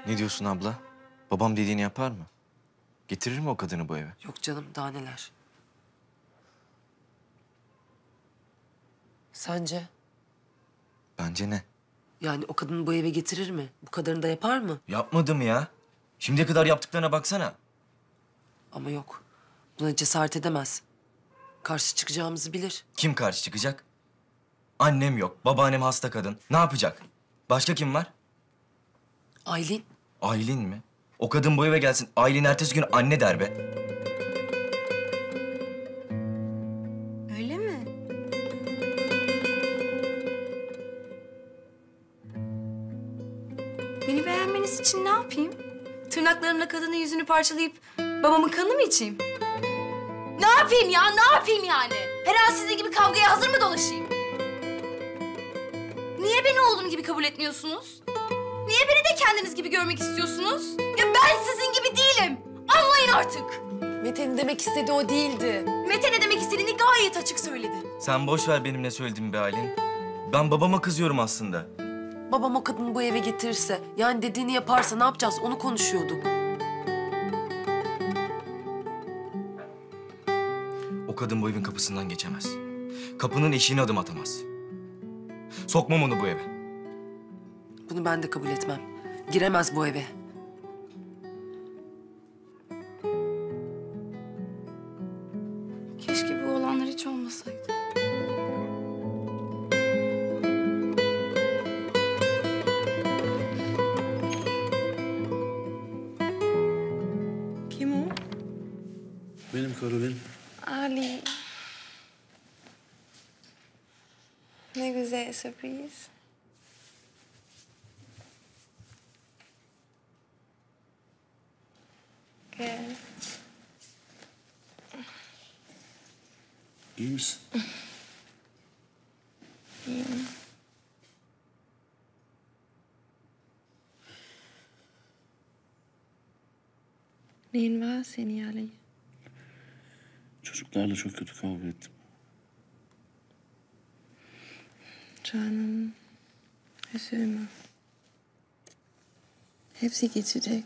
Ne diyorsun abla? Babam dediğini yapar mı? Getirir mi o kadını bu eve? Yok canım, daha neler. Sence? Bence ne? Yani o kadını bu eve getirir mi? Bu kadarını da yapar mı? Yapmadım ya. Şimdiye kadar yaptıklarına baksana. Ama yok. Buna cesaret edemez. Karşı çıkacağımızı bilir. Kim karşı çıkacak? Annem yok, babaannem hasta kadın. Ne yapacak? Başka kim var? Aylin. Aylin mi? O kadın bu eve gelsin, Aylin ertesi gün anne der be. Öyle mi? Beni beğenmeniz için ne yapayım? Tırnaklarımla kadının yüzünü parçalayıp babamın kanını mı içeyim? Ne yapayım ya? Ne yapayım yani? Her an sizin gibi kavgaya hazır mı dolaşayım? Niye beni oğlum gibi kabul etmiyorsunuz? Niye beni de kendiniz gibi görmek istiyorsunuz? Ya ben sizin gibi değilim. Anlayın artık. Mete'nin demek istediği o değildi. Mete ne demek istediğini gayet açık söyledi. Sen boş ver benim ne söylediğimi be Aylin. Ben babama kızıyorum aslında. Babam o kadını bu eve getirirse, yani dediğini yaparsa ne yapacağız onu konuşuyorduk. O kadın bu evin kapısından geçemez. Kapının eşiğine adım atamaz. Sokmam onu bu eve. Bunu ben de kabul etmem. Giremez bu eve. Keşke bu olanlar hiç olmasaydı. Kim o? Benim Karolin. Ali. Ne güzel sürpriz. Gel. İyi misin? İyiyim. Neyin var senin Ali? Çocuklarla çok kötü kavga ettim. Canım, üzülme. Hepsi geçecek.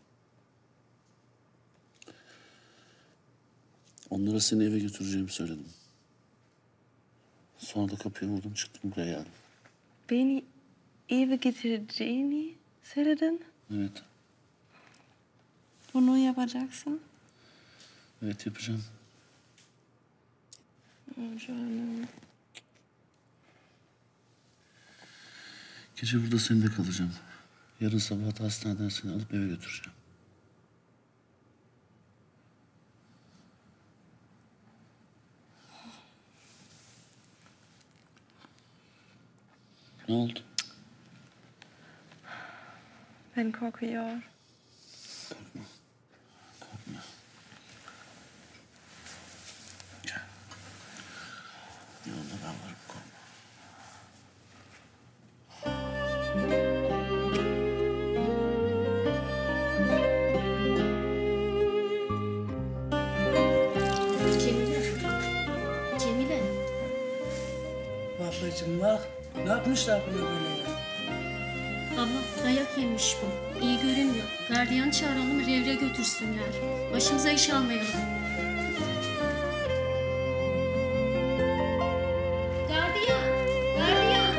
Onlara seni eve götüreceğimi söyledim. Sonra da kapıyı vurdum çıktım buraya geldim. Beni eve getireceğini söyledin. Evet. Bunu yapacaksın. Evet yapacağım. Canım. Gece burada seninle kalacağım. Yarın sabah da hastaneden seni alıp eve götüreceğim. Ne oldu? Ben korkuyor. Korkma. Korkma. Gel. Yolda ben varım korkma. Cemile. Ablacığım bak, ne yapmışlar buna böyle ya? Abla dayak yemiş bu. İyi görünmüyor. Gardiyan çağıralım, revire götürsünler. Başımıza iş almayalım. Gardiyan! Gardiyan!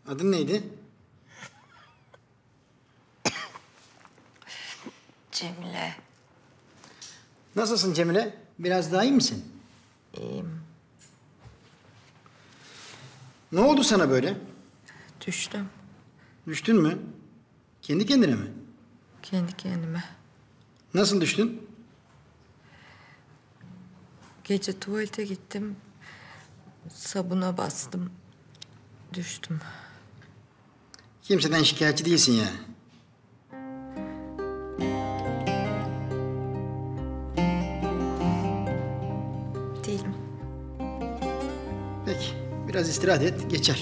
Adın neydi? Cemile. Nasılsın Cemile? Biraz daha iyi misin? İyiyim. Ne oldu sana böyle? Düştüm. Düştün mü? Kendi kendine mi? Kendi kendime. Nasıl düştün? Gece tuvalete gittim. Sabuna bastım. Düştüm. Kimseden şikayetçi değilsin yani. Değilim. Peki, biraz istirahat et, geçer.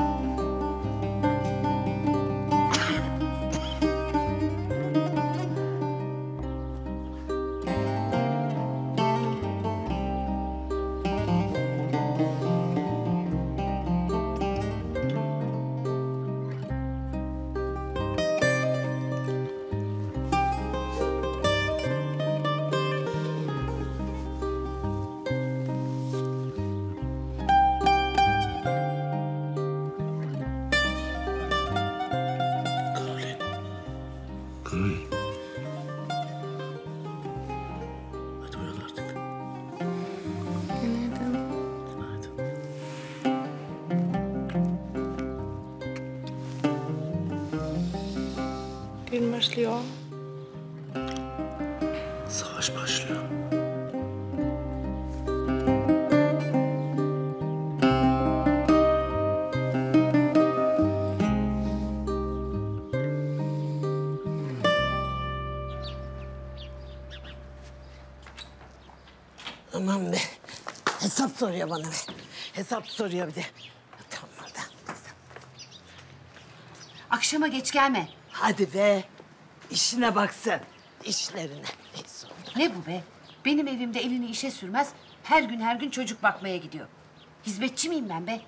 Karolin. Hadi uyan artık. Günaydın. Günaydın. Gün başlıyor. Savaş başlıyor. Aman be. Hesap soruyor bana be. Hesap soruyor bir de. Utanmadan. Akşama geç gelme. Hadi be. İşine bak sen. İşlerine. Neyse. Ne bu be? Benim evimde elini işe sürmez. Her gün çocuk bakmaya gidiyor. Hizmetçi miyim ben be?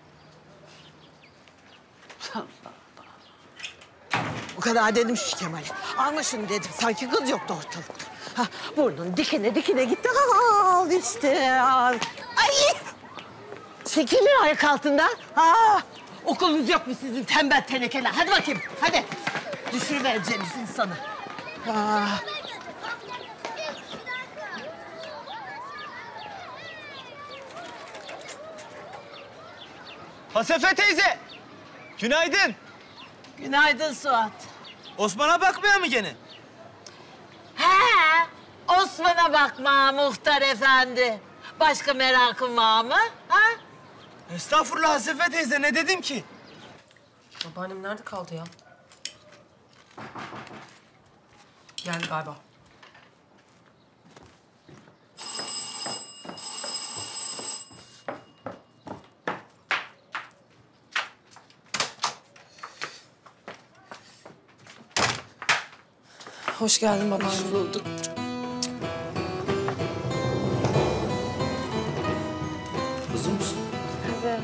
O kadar dedim şu Kemal'e. Alma şunu dedim. Sanki kız yoktu ortalıkta. Ha, burnun dikine dikine gitti. Al işte al. Ay! Çekilin ayak altından. Ha! Okulunuz yok mu sizin tembel tenekeler? Hadi bakayım, hadi. Düşürüvereceğiniz insanı. Ha. Hasefe teyze, günaydın. Günaydın Suat. Osman'a bakmıyor mu gene? He, Osman'a bakma muhtar efendi. Başka merakın var mı? Ha? Estağfurullah Hasefe teyze, ne dedim ki? Babaannem nerede kaldı ya? Geldi galiba. Hoş geldin babaanne. Hoş bulduk. Hazır mısın? Hazır.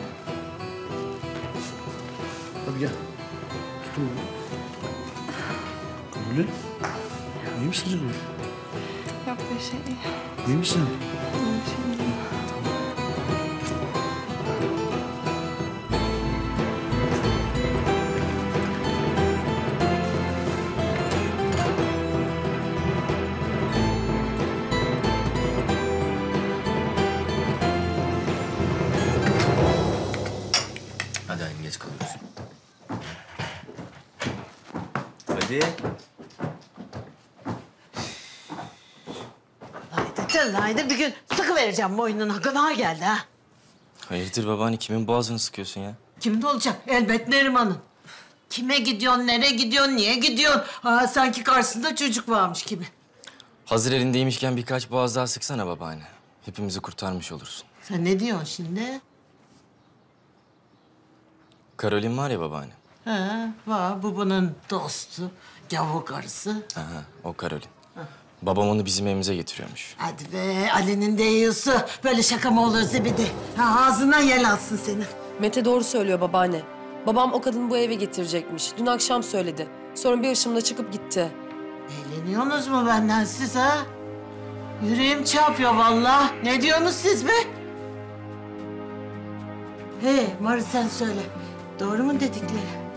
Hadi gel. Tutun bunu. Karolin. İyi misin canım? Yok bir şey. İyi misin? Hadi Aylin, geç kalıyoruz. Hadi. Haydi bir gün sıkıvereceğim boynuna. Gına geldi ha. Hayırdır babaanne, kimin boğazını sıkıyorsun ya? Kimin olacak? Elbet Neriman'ın. Kime gidiyorsun, nereye gidiyorsun, niye gidiyorsun? Ha, sanki karşısında çocuk varmış gibi. Hazır elindeymişken birkaç boğaz daha sıksana babaanne. Hepimizi kurtarmış olursun. Sen ne diyorsun şimdi? Karolin var ya babaanne. Ha, var bu bunun dostu, gavur karısı. Aha, o Karolin. Babam onu bizim evimize getiriyormuş. Hadi be, Ali'nin deyiyorsu. Böyle şaka mı olur zibidi? Ha, ağzından yel alsın seni. Mete doğru söylüyor babaanne. Babam o kadını bu eve getirecekmiş. Dün akşam söyledi. Sonra bir ışımla çıkıp gitti. Eğleniyorsunuz mu benden siz ha? Yüreğim çarpıyor vallahi. Ne diyorsunuz siz be? Hey, Mari sen söyle. Doğru mu dedikleri?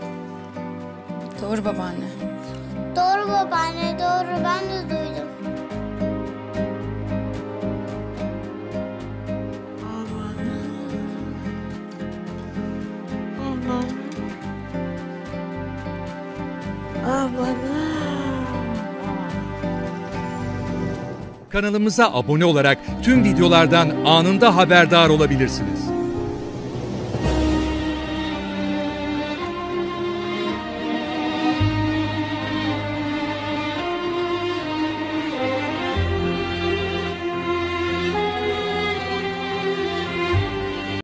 Doğru babaanne. Doğru babaanne, doğru. Ben de duydum. Kanalımıza abone olarak tüm videolardan anında haberdar olabilirsiniz.